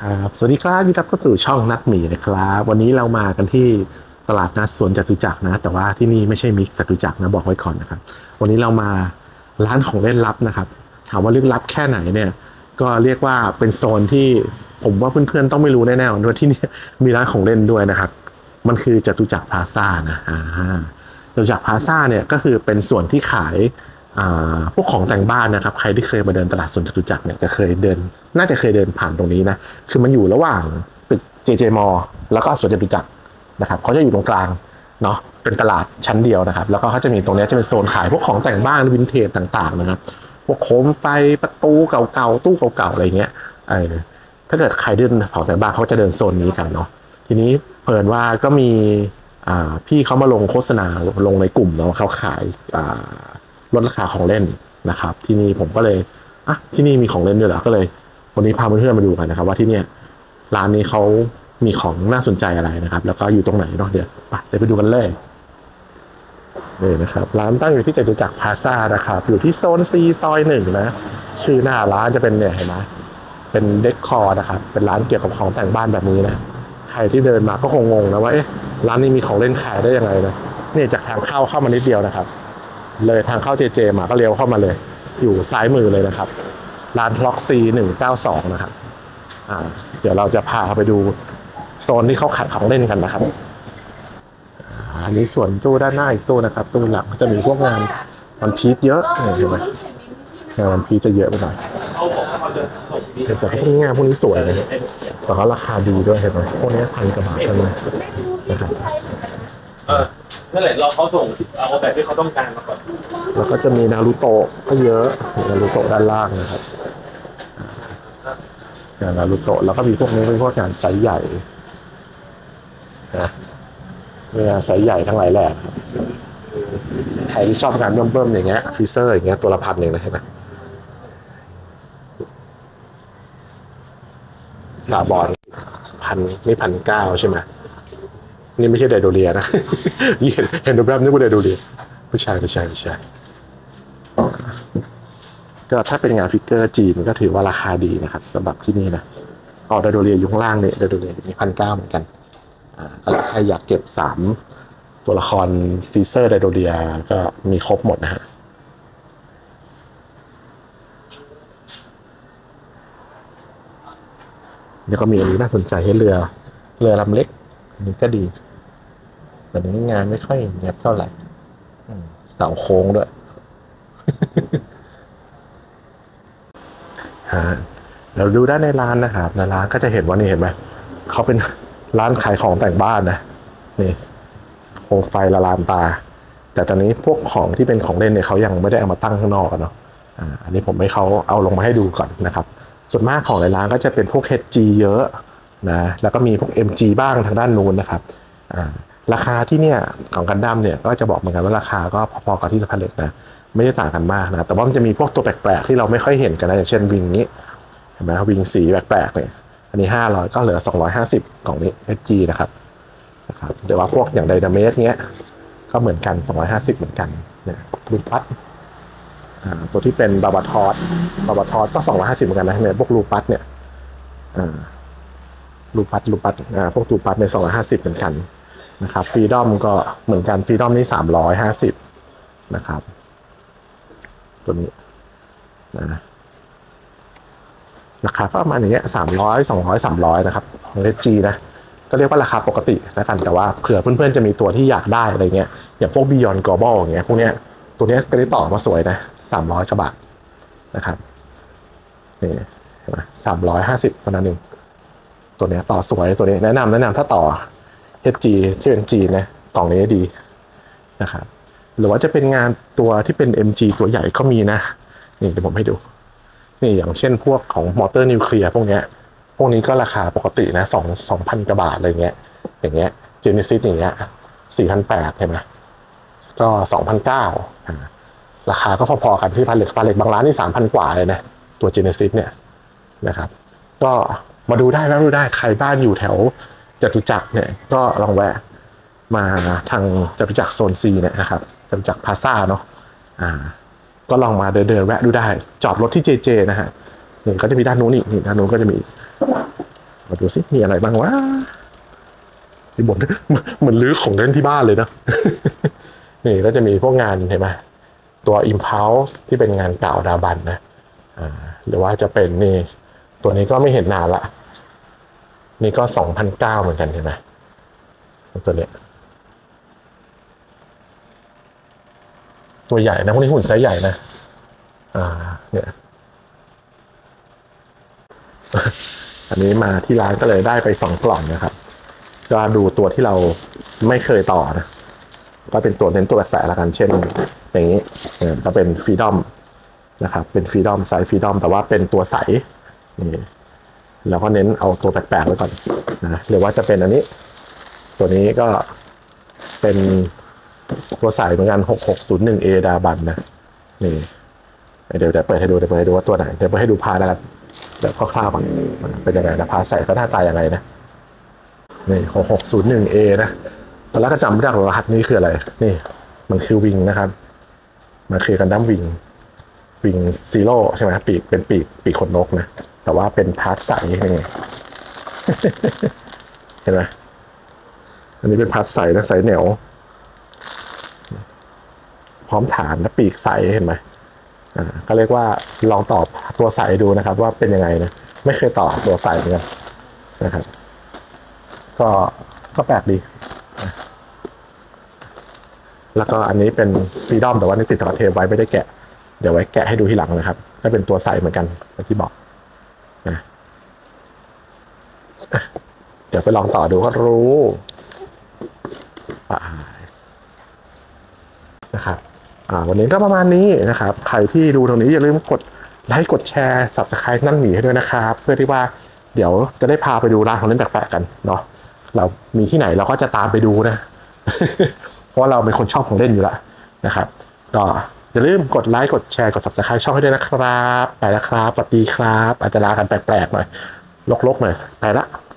ครับสวัสดีครับยินดีต้อนรับเข้าสู่ช่องนัดหมีนะครับวันนี้เรามากันที่ตลาดนัดสวนจตุจักรนะแต่ว่าที่นี่ไม่ใช่มิกซ์จตุจักรนะบอกไว้ก่อนนะครับวันนี้เรามาร้านของเล่นลับนะครับถามว่าลึกลับแค่ไหนเนี่ยก็เรียกว่าเป็นโซนที่ผมว่าเพื่อนๆต้องไม่รู้แน่ๆว่าที่นี่มีร้านของเล่นด้วยนะครับมันคือจตุจักรพลาซ่านะจตุจักรพลาซ่าเนี่ยก็คือเป็นส่วนที่ขายพวกของแต่งบ้านนะครับใครที่เคยมาเดินตลาดสวนจตุจักรเนี่ยจะเคยเดินน่าจะเคยเดินผ่านตรงนี้นะคือมันอยู่ระหว่างตึก JJ Mall แล้วก็สวนจตุจักรนะครับเขาจะอยู่ตรงกลางเนาะเป็นตลาดชั้นเดียวนะครับแล้วก็เขาจะมีตรงนี้จะเป็นโซนขายพวกของแต่งบ้านวินเทจต่างๆนะครับพวกโคมไฟประตูเก่าๆตู้เก่าๆอะไรเงี้ยถ้าเกิดใครเดินของแต่งบ้านเขาจะเดินโซนนี้กันเนาะทีนี้เพิ่นว่าก็มีพี่เขามาลงโฆษณาลงในกลุ่มเนาะเขาขายลดราคาของเล่นนะครับที่นี่ผมก็เลยที่นี่มีของเล่นด้วยเหรอก็เลยวันนี้พาเพื่อนๆมาดูกันนะครับว่าที่เนี่ยร้านนี้เขามีของน่าสนใจอะไรนะครับแล้วก็อยู่ตรงไหนเนาะเดี๋ยวไปดูกันเลยนี่นะครับร้านตั้งอยู่ที่จตุจักรพลาซ่านะครับอยู่ที่โซนซีซอย1นะชื่อหน้าร้านจะเป็นเนี่ยเห็นไหมเป็นเดคคอร์นะครับเป็นร้านเกี่ยวกับของแต่งบ้านแบบนี้นะใครที่เดินมาก็คงงงนะว่าเอ๊ะร้านนี้มีของเล่นขายได้ยังไงนะนี่จากทางเข้ามานิดเดียวนะครับเลยทางเข้าเจมาก็เลี้ยวเข้ามาเลยอยู่ซ้ายมือเลยนะครับร้านล็อกซี192นะครับเดี๋ยวเราจะพาไปดูโซนที่เขาขายของเล่นกันนะครับอันนี้ส่วนตู้ด้านหน้าอีกตู้นะครับตู้หลังจะมีพวกงานวันพีชเยอะเห็นไหมงานวันพีชจะเยอะไปหน่อยแต่พวกนี้งานพวกนี้สวยเลยแต่ก็ราคาดีด้วยเห็นไหมพวกนี้1,000 กว่าบาทเท่านั้นนะครับนั่นแหละเราเขาส่งเอาแบบที่เขาต้องการมาก่อนแล้วก็จะมีนารูโตะก็เยอะนารูโตะด้านล่างนะครับงานนารูโตะแล้วก็มีพวกนี้เป็นพวกงานไซส์ใหญ่นะงานไซส์ใหญ่ทั้งหลายแหล่ครับใครที่ชอบงานเบิ่มๆอย่างเงี้ยฟีเซอร์อย่างเงี้ยตัวละ1,000เองนะใช่ไหมซาบอนนี่1,900ใช่ไหมนี่ไม่ใช่ไดโดเรียนะเห็นดูแบบนึกว่าไดโดเรียไม่ใช่ก็ถ้าเป็นงานฟิกเกอร์จีนก็ถือว่าราคาดีนะครับสำหรับที่นี่นะไดโดเรียอยู่ข้างล่างเนี่ยไดโดเรียมี1,900เหมือนกันแล้วใครอยากเก็บ3ตัวละครฟีเซอร์ไดโดเรียก็มีครบหมดนะฮะแล้วก็มีอันนี้น่าสนใจให้เรือลำเล็กอันนี้ก็ดีแต่นี้งานไม่ค่อยเนียบเท่าไหร่เสาโค้งด้วยเราดูด้านในร้านนะครับในร้านก็จะเห็นว่านี่เห็นไหมเขาเป็นร้านขายของแต่งบ้านนะนี่โคมไฟละลานตาแต่ตอนนี้พวกของที่เป็นของเล่นเนี่ยเขายังไม่ได้เอามาตั้งข้างนอกกันเนาะอันนี้ผมให้เขาเอาลงมาให้ดูก่อนนะครับส่วนมากของในร้านก็จะเป็นพวก HG เยอะนะแล้วก็มีพวก MG บ้างทางด้านนู้นนะครับราคาที่เนี่ยของกันดั้มเนี่ยก็จะบอกเหมือนกันว่าราคาก็พอๆกับที่สะพานเหล็กนะไม่ได้ต่างกันมากนะแต่ว่ามันจะมีพวกตัวแปลกๆที่เราไม่ค่อยเห็นกันนะอย่างเช่นวิงนี้เห็นไหมวิงสีแปลกๆเนี่ยอันนี้500ก็เหลือ250ของนี้ HG นะครับเดี๋ยวว่าพวกอย่างไดนาเมสเนี้ยก็เหมือนกัน250เหมือนกันเนี่ยลูปัสตัวที่เป็นบาบาทอสก็250เหมือนกันนะเนี่ยพวกลูปัสเนี่ยลูปัสพวกลูปัสใน250เหมือนกันนะครับฟรีดอมก็เหมือนกันฟรีดอมนี่350นะครับตัวนี้นะราคาประมาณอย่างเงี้ย300 200 300นะครับของ HG นะก็เรียกว่าราคาปกติแล้วกันแต่ว่าเผื่อเพื่อนๆจะมีตัวที่อยากได้อะไรเงี้ยอย่างพวก Beyond Global อย่างเงี้ยพวกเนี้ยตัวเนี้ยก็ได้ต่อมาสวยนะ300 กว่าบาทนะครับนี่เห็นไหม350เท่านั้นเองตัวเนี้ยต่อสวยตัวนี้แนะนำถ้าต่อ HG ที่เป็น G นะกล่องนี้ดีนะครับหรือว่าจะเป็นงานตัวที่เป็น MG ตัวใหญ่ก็มีนะนี่เดี๋ยวผมให้ดูนี่อย่างเช่นพวกของมอเตอร์นิวเคลียร์พวกนี้ก็ราคาปกตินะ2,000 กว่าบาทอะไรเงี้ยอย่างเงี้ยเจเนซิสอย่างเงี้ย4,800เห็นไหมก็2,900ราคาก็พอๆกันที่พาเลทบางร้านนี่3,000 กว่าเลยนะตัวเจเนซิสเนี่ยนะครับก็มาดูได้ใครบ้านอยู่แถวจตุจักรเนี่ยก็ลองแวะมาทางจตุจักรโซน C เนี่ยนะครับจตุจักรพลาซ่าเนาะก็ลองมาเดินแวะดูได้จอดรถที่ JJ นะฮะนี่ก็จะมีด้านนู้นนี่ด้านนู้นก็จะมีมาดูสิมีอะไรบ้างวะที่บนเหมือนลื้อของเล่นที่บ้านเลยเนาะ นี่ก็จะมีพวกงานเห็นไหมตัว Impulse ที่เป็นงานเก่าดาบันนะหรือว่าจะเป็นนี่ตัวนี้ก็ไม่เห็นนานละนี่ก็2009เหมือนกันเห็นไหมตัวเนี้ยตัวใหญ่นะพวกนี้หุ่นไซส์ใหญ่นะเนี่ย อันนี้มาที่ร้านก็เลยได้ไป2 กล่องนะครับก็ดูตัวที่เราไม่เคยต่อนะก็เป็นตัวเน้นตัวแปลกๆแล้วกันเช่นอย่างนี้ก็เป็นฟรีดอมนะครับเป็นฟรีดอมไซส์ฟรีดอมแต่ว่าเป็นตัวใสนี่แล้วก็เน้นเอาตัวแปลกๆไว้ก่อนนะหรือว่าจะเป็นอันนี้ตัวนี้ก็เป็นตัวใสเหมือนกัน 6601A ดาบันนะนี่เดี๋ยวเปิดให้ดูว่าตัวไหนเดี๋ยวเปิดให้ดูพาแล้วกันแบบคร่าวๆก่อนเป็นยังไงนะพาใส่ก็หน้าตายังไงนะนี่ 6601A นะตอนแรกก็จำไม่ได้รหัสนี้คืออะไรนี่มันคือวิงนะครับมันคือกันดั้มวิงซีโร่ใช่ไหมปีกเป็นปีกขนนกนะแต่ว่าเป็นพาร์ทใสยังไง เห็นไหมอันนี้เป็นพาร์ทใสนะใสเหนียวพร้อมฐานและปีกใสเห็นไหมก็เรียกว่าลองตอบตัวใสดูนะครับว่าเป็นยังไงนะไม่เคยตอบตัวใสเหมือนกันนะครับก็แปลกดีแล้วก็อันนี้เป็นฟรีดอมแต่ว่านี่ติดตะเทปไว้ไม่ได้แกะเดี๋ยวไว้แกะให้ดูทีหลังนะครับก็เป็นตัวใสเหมือนกันที่บอกนะเดี๋ยวไปลองต่อดูก็รู้นะครับวันนี้ก็ประมาณนี้นะครับใครที่ดูตรงนี้อย่าลืมกดไลค์กดแชร์ Subscribe นั่นหมีให้ด้วยนะครับเพื่อที่ว่าเดี๋ยวจะได้พาไปดูร้านของเล่นแปลกๆกันเนาะเรามีที่ไหนเราก็จะตามไปดูนะ เพราะเราเป็นคนชอบของเล่นอยู่แล้วนะครับก็อย่าลืมกดไลค์กดแชร์กด Subscribe ช่องให้ด้วยนะครับไปแล้วครับสวัสดีครับอาจจะลากันแปลกๆหน่อยลกๆหน่อยไปละ